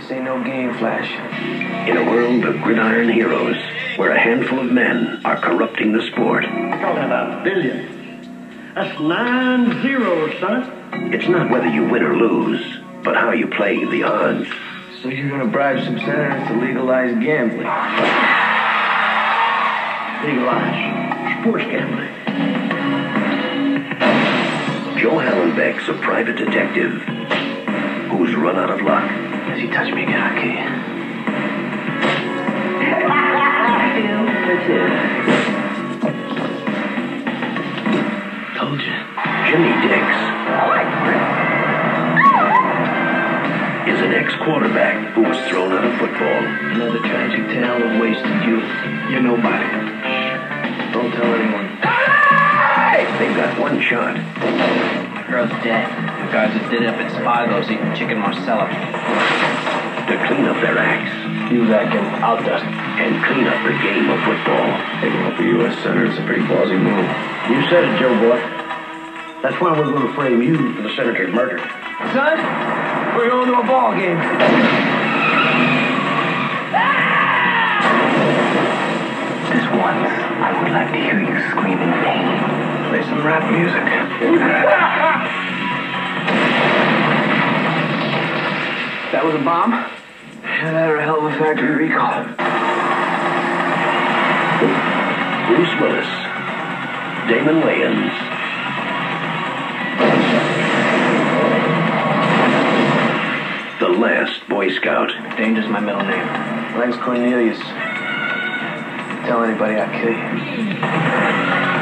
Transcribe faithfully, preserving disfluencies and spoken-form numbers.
This ain't no game, Flash. In a world of gridiron heroes, where a handful of men are corrupting the sport. We're talking about billions. That's nine zeros, son. It's not whether you win or lose, but how you play the odds. So you're gonna bribe some senators to legalize gambling? Legalize sports gambling. Joe Hallenbeck's a private detective who's run out of luck. If you touch me again, I'll kill you. That's it. Told you. Jimmy Dix is an ex-quarterback who was thrown out of football. Another tragic tale of wasted youth. You're nobody. Don't tell anyone. They've got one shot. My girl's dead. The guys that did it up at Spago's eating chicken Marcella. To clean up their acts. You back in, I'll dust. And clean up the game of football. Taking up for U S Senator is a pretty ballsy move. You said it, Joe boy. That's why we're going to frame you for the senator's murder. Son, we're going to a ball game. Just once, I would like to hear you scream in pain. Play some rap music. That was a bomb? Yeah, that or a hell of a factory recall. Bruce Willis. Damon Wayans. The Last Boy Scout. Danger's my middle name. Mine's Cornelius. Tell anybody, I'll kill you.